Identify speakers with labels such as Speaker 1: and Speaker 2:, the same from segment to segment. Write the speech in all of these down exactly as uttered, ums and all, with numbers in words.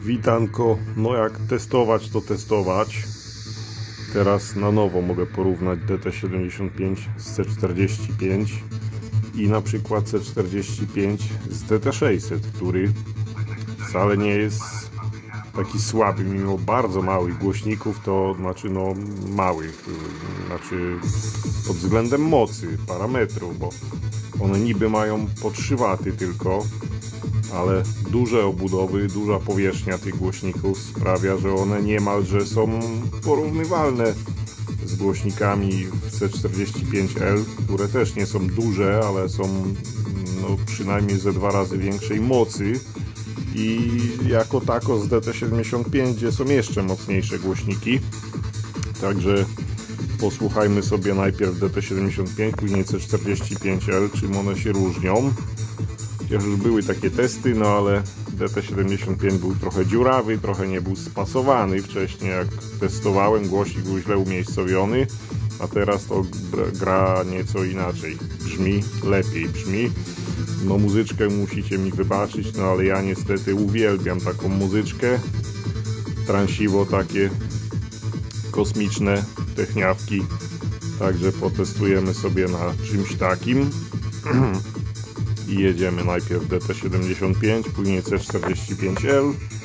Speaker 1: Witanko, no jak testować to testować. Teraz na nowo mogę porównać D T siedemdziesiąt pięć z C czterdzieści pięć i na przykład C czterdzieści pięć z D T sześćset, który wcale nie jest taki słaby, mimo bardzo małych głośników, to znaczy no małych, znaczy pod względem mocy, parametrów, bo one niby mają po trzy waty tylko, ale duże obudowy, duża powierzchnia tych głośników sprawia, że one niemalże są porównywalne z głośnikami w C czterdzieści pięć L, które też nie są duże, ale są no, przynajmniej ze dwa razy większej mocy. I jako tako z D T siedemdziesiąt pięć, gdzie są jeszcze mocniejsze głośniki. Także posłuchajmy sobie najpierw D T siedemdziesiąt pięć, później C czterdzieści pięć L, czym one się różnią. Chociaż już były takie testy, no ale D T siedemdziesiąt pięć był trochę dziurawy, trochę nie był spasowany. Wcześniej jak testowałem, głośnik był źle umiejscowiony, a teraz to gra nieco inaczej. Brzmi lepiej, brzmi. No muzyczkę musicie mi wybaczyć, no ale ja niestety uwielbiam taką muzyczkę. Transiwo takie kosmiczne techniawki. Także potestujemy sobie na czymś takim. I jedziemy najpierw D T siedemdziesiąt pięć, później C czterdzieści pięć L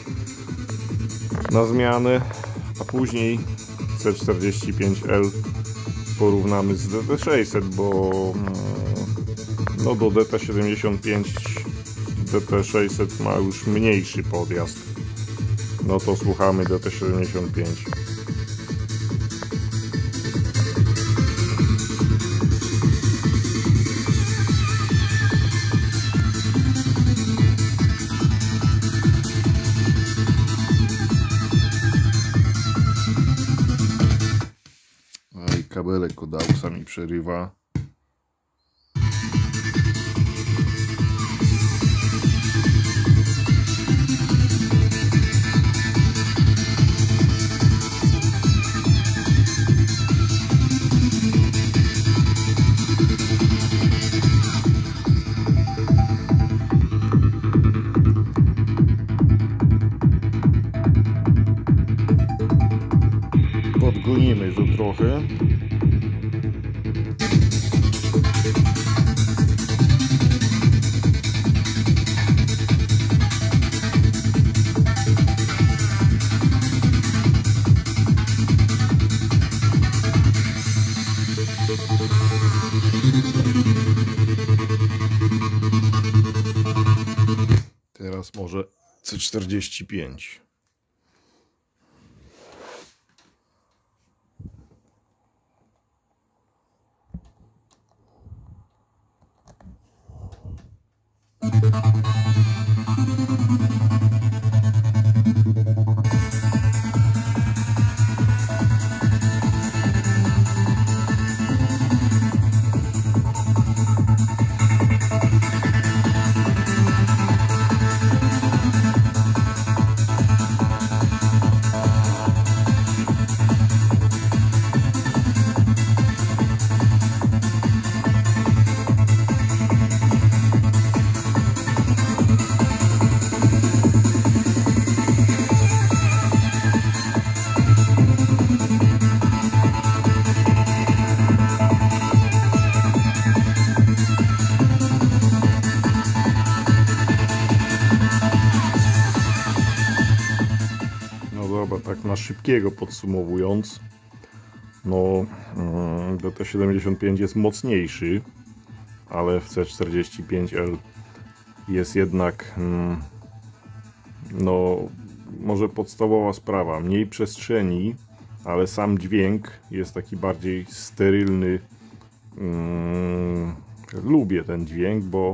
Speaker 1: na zmianę, a później C czterdzieści pięć L porównamy z D T sześćset, bo no do D T siedemdziesiąt pięć D T sześćset ma już mniejszy podjazd. No to słuchamy D T siedemdziesiąt pięć. Kabelek od auxa mi przerywa. Podgonimy to trochę. Teraz może C czterdzieści pięć. Tak na szybkiego podsumowując, no D T siedemdziesiąt pięć jest mocniejszy, ale w C czterdzieści pięć L jest jednak no może podstawowa sprawa, mniej przestrzeni, ale sam dźwięk jest taki bardziej sterylny. Lubię ten dźwięk, bo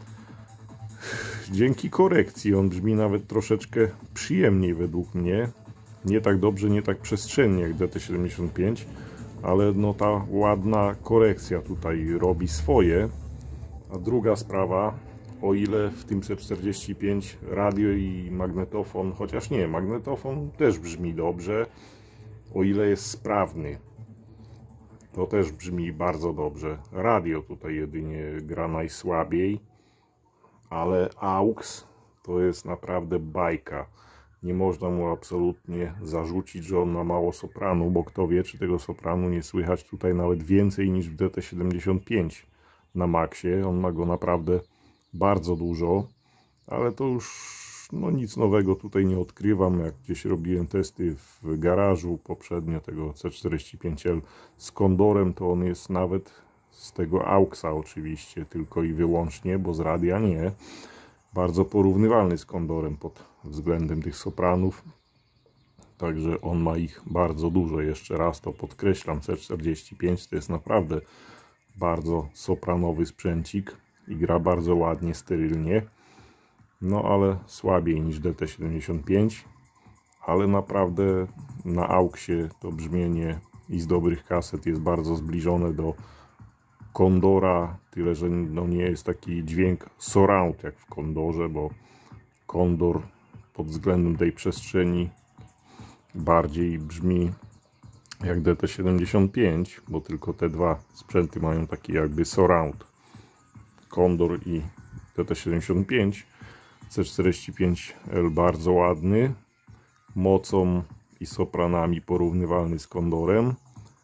Speaker 1: dzięki korekcji on brzmi nawet troszeczkę przyjemniej według mnie. Nie tak dobrze, nie tak przestrzennie jak D T siedemdziesiąt pięć, ale no ta ładna korekcja tutaj robi swoje. A druga sprawa, o ile w tym C czterdzieści pięć radio i magnetofon, chociaż nie, magnetofon też brzmi dobrze, o ile jest sprawny, to też brzmi bardzo dobrze. Radio tutaj jedynie gra najsłabiej, ale aux to jest naprawdę bajka. Nie można mu absolutnie zarzucić, że on ma mało sopranu, bo kto wie, czy tego sopranu nie słychać tutaj nawet więcej niż w D T siedemdziesiąt pięć na maksie. On ma go naprawdę bardzo dużo, ale to już no nic nowego tutaj nie odkrywam. Jak gdzieś robiłem testy w garażu poprzednio tego C czterdzieści pięć L z Condorem, to on jest nawet z tego AUXa oczywiście, tylko i wyłącznie, bo z radia nie. Bardzo porównywalny z Condorem pod względem tych sopranów. Także on ma ich bardzo dużo. Jeszcze raz to podkreślam, C czterdzieści pięć to jest naprawdę bardzo sopranowy sprzęcik i gra bardzo ładnie, sterylnie. No ale słabiej niż D T siedemdziesiąt pięć, ale naprawdę na AUXie to brzmienie i z dobrych kaset jest bardzo zbliżone do Condora, tyle że no nie jest taki dźwięk surround jak w Condorze, bo Condor pod względem tej przestrzeni bardziej brzmi jak D T siedemdziesiąt pięć, bo tylko te dwa sprzęty mają taki jakby surround. Condor i D T siedemdziesiąt pięć. C czterdzieści pięć L bardzo ładny, mocą i sopranami porównywalny z Condorem.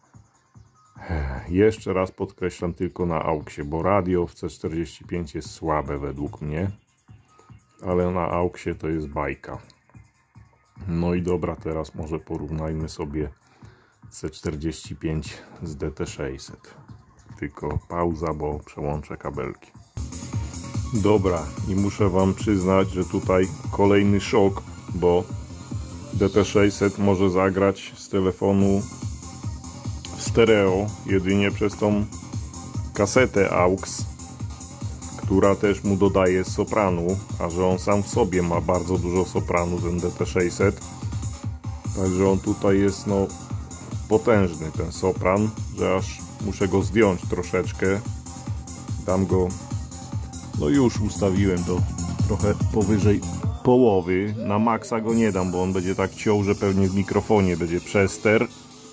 Speaker 1: Jeszcze raz podkreślam, tylko na AUXie, bo radio w C czterdzieści pięć jest słabe według mnie, ale na AUXie to jest bajka. No i dobra, teraz może porównajmy sobie C czterdzieści pięć z D T sześćset. Tylko pauza, bo przełączę kabelki. Dobra, i muszę wam przyznać, że tutaj kolejny szok, bo D T sześćset może zagrać z telefonu w stereo jedynie przez tą kasetę AUX, która też mu dodaje sopranu, a że on sam w sobie ma bardzo dużo sopranu, ten D T sześćset. Także on tutaj jest no potężny, ten sopran, że aż muszę go zdjąć troszeczkę. Dam go, no już ustawiłem to trochę powyżej połowy. Na maksa go nie dam, bo on będzie tak ciął, że pewnie w mikrofonie będzie przester.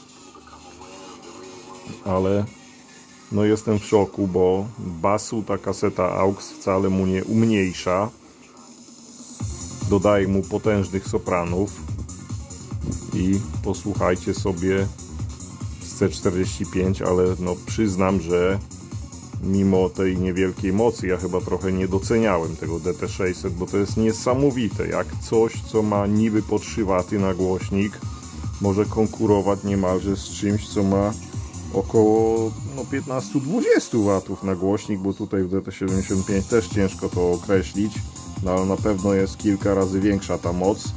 Speaker 1: Ale no jestem w szoku, bo basu ta kaseta AUX wcale mu nie umniejsza. Dodaje mu potężnych sopranów. I posłuchajcie sobie z C czterdzieści pięć, ale no przyznam, że mimo tej niewielkiej mocy ja chyba trochę nie doceniałem tego D T sześćset, bo to jest niesamowite, jak coś, co ma niby po trzy waty na głośnik, może konkurować niemalże z czymś, co ma około no, piętnaście do dwudziestu watów na głośnik, bo tutaj w D T siedemdziesiąt pięć też ciężko to określić, no ale na pewno jest kilka razy większa ta moc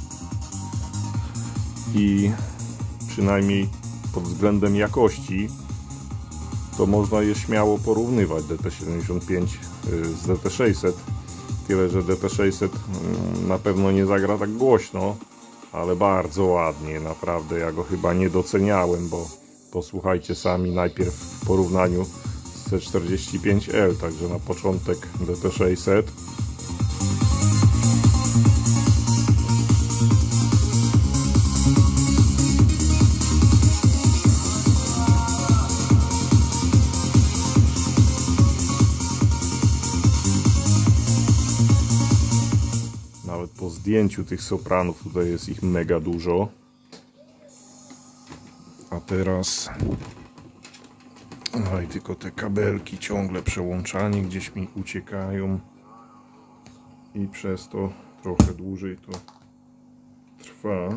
Speaker 1: i przynajmniej pod względem jakości to można je śmiało porównywać, D T siedemdziesiąt pięć z D T sześćset, tyle że D T sześćset na pewno nie zagra tak głośno, ale bardzo ładnie, naprawdę ja go chyba nie doceniałem, bo posłuchajcie sami najpierw w porównaniu z C czterdzieści pięć L, także na początek D T sześćset. Nawet po zdjęciu tych sopranów tutaj jest ich mega dużo. A teraz no i tylko te kabelki ciągle przełączanie gdzieś mi uciekają i przez to trochę dłużej to trwa.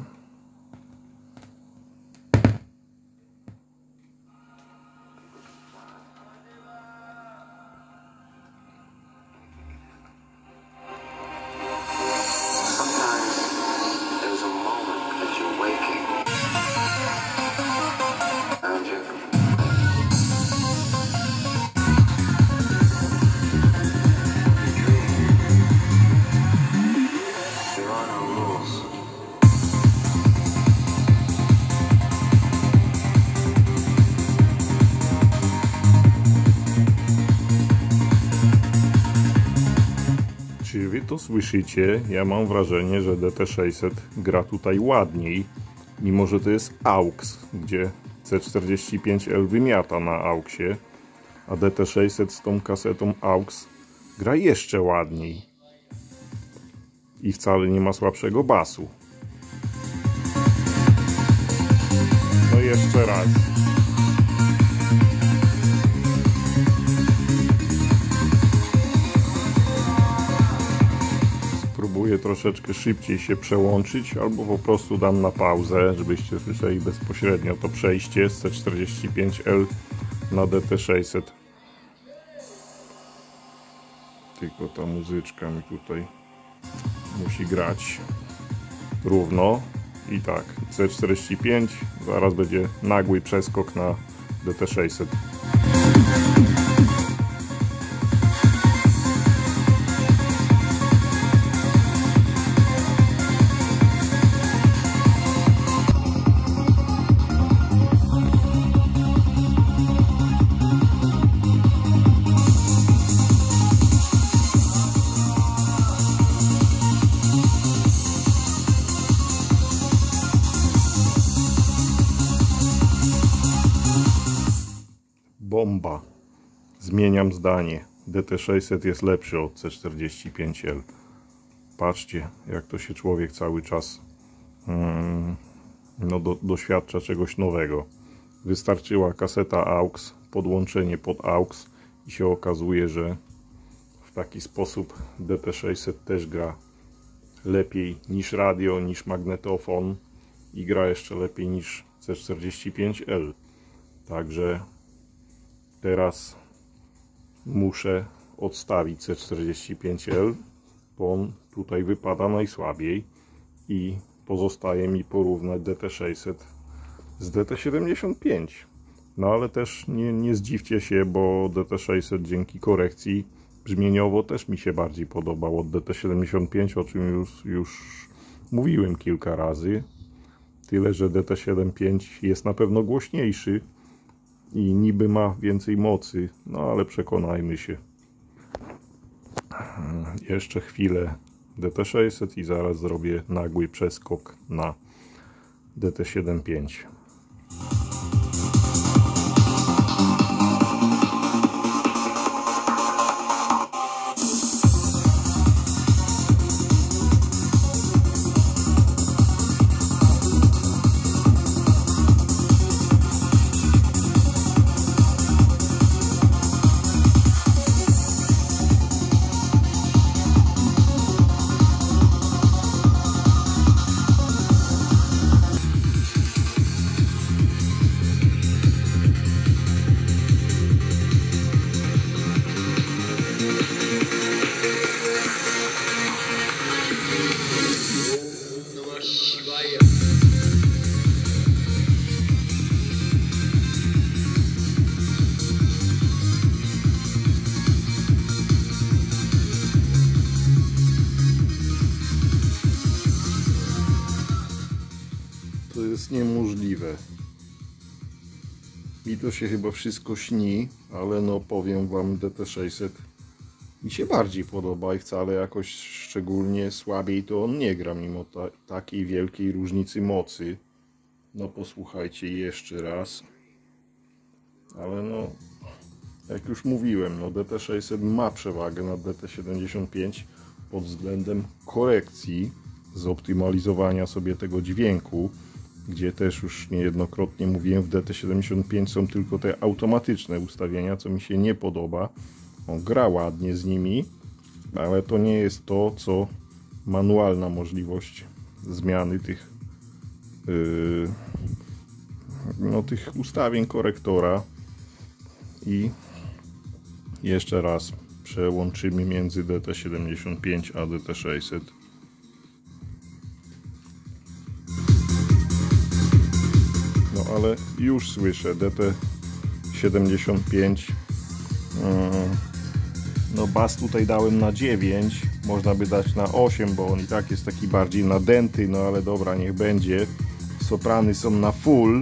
Speaker 1: Czy wy to słyszycie? Ja mam wrażenie, że D T sześćset gra tutaj ładniej, mimo że to jest AUX, gdzie C czterdzieści pięć L wymiata na AUXie, a D T sześćset z tą kasetą AUX gra jeszcze ładniej. I wcale nie ma słabszego basu. jeszcze raz. Spróbuję troszeczkę szybciej się przełączyć, albo po prostu dam na pauzę, żebyście słyszeli bezpośrednio to przejście z C czterdzieści pięć L na D T sześćset. Tylko ta muzyczka mi tutaj musi grać równo. I tak, C czterdzieści pięć, zaraz będzie nagły przeskok na D T sześćset. Bomba. Zmieniam zdanie. D T sześćset jest lepszy od C czterdzieści pięć L. Patrzcie, jak to się człowiek cały czas hmm, no, do, doświadcza czegoś nowego. Wystarczyła kaseta A U X, podłączenie pod A U X i się okazuje, że w taki sposób D T sześćset też gra lepiej niż radio, niż magnetofon i gra jeszcze lepiej niż C czterdzieści pięć L. Także teraz muszę odstawić C czterdzieści pięć L, bo on tutaj wypada najsłabiej i pozostaje mi porównać D T sześćset z D T siedemdziesiąt pięć. No ale też nie, nie zdziwcie się, bo D T sześćset dzięki korekcji brzmieniowo też mi się bardziej podobał od D T siedemdziesiąt pięć, o czym już, już mówiłem kilka razy. Tyle, że D T siedemdziesiąt pięć jest na pewno głośniejszy i niby ma więcej mocy, no ale przekonajmy się. Jeszcze chwilę D T sześćset i zaraz zrobię nagły przeskok na D T siedemdziesiąt pięć. To jest niemożliwe. Mi to się chyba wszystko śni, ale no powiem wam, D T sześćset mi się bardziej podoba i wcale jakoś szczególnie słabiej to on nie gra, mimo ta, takiej wielkiej różnicy mocy. No posłuchajcie jeszcze raz. Ale no, jak już mówiłem, no D T sześćset ma przewagę nad D T siedemdziesiąt pięć pod względem korekcji, zoptymalizowania sobie tego dźwięku, gdzie też już niejednokrotnie mówiłem, w D T siedemdziesiąt pięć są tylko te automatyczne ustawienia, co mi się nie podoba. On gra ładnie z nimi, ale to nie jest to, co manualna możliwość zmiany tych yy, no, tych ustawień korektora. I jeszcze raz przełączymy między D T siedemdziesiąt pięć a D T sześćset. No ale już słyszę D T siedemdziesiąt pięć. No bas tutaj dałem na dziewięć, można by dać na osiem, bo on i tak jest taki bardziej nadęty, no ale dobra, niech będzie. Soprany są na full,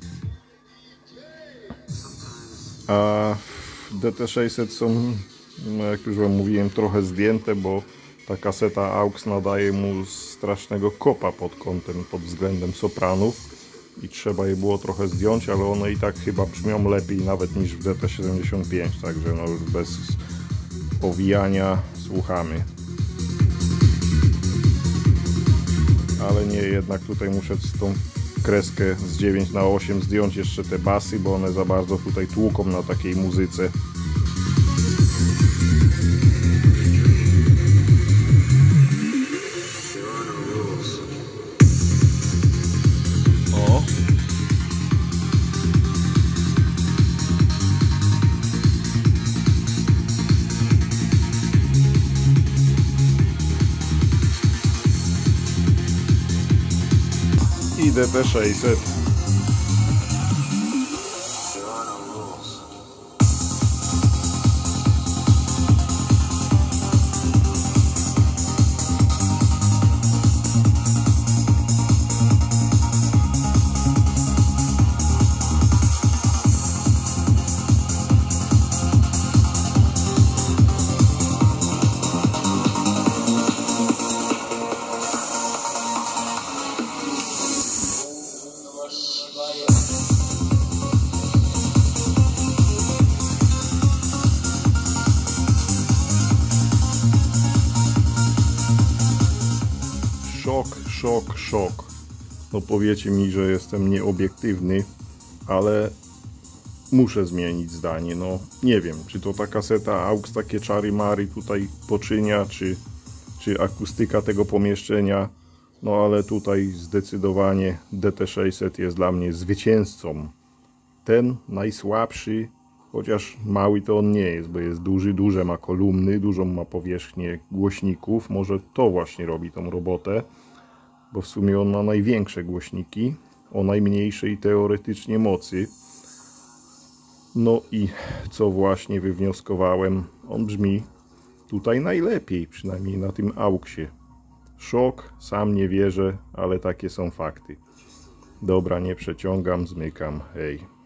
Speaker 1: a D T sześćset są, no jak już wam mówiłem, trochę zdjęte, bo ta kaseta A U X nadaje mu strasznego kopa pod kątem, pod względem sopranów i trzeba je było trochę zdjąć, ale one i tak chyba brzmią lepiej nawet niż w D T siedemdziesiąt pięć, także no już bez owijania słuchamy. Ale nie, jednak tutaj muszę z tą kreskę z dziewięć na osiem, zdjąć jeszcze te basy, bo one za bardzo tutaj tłuką na takiej muzyce. O. I D T sześćset. Szok, szok, szok. No powiecie mi, że jestem nieobiektywny, ale muszę zmienić zdanie. No nie wiem, czy to ta kaseta A U X takie czary mary tutaj poczynia, czy, czy akustyka tego pomieszczenia. No ale tutaj zdecydowanie D T sześćset jest dla mnie zwycięzcą. Ten najsłabszy, chociaż mały to on nie jest, bo jest duży, duże ma kolumny, dużą ma powierzchnię głośników. Może to właśnie robi tą robotę, bo w sumie on ma największe głośniki o najmniejszej teoretycznie mocy. No i co właśnie wywnioskowałem, on brzmi tutaj najlepiej, przynajmniej na tym A U X-ie. Szok, sam nie wierzę, ale takie są fakty. Dobra, nie przeciągam, zmykam, hej.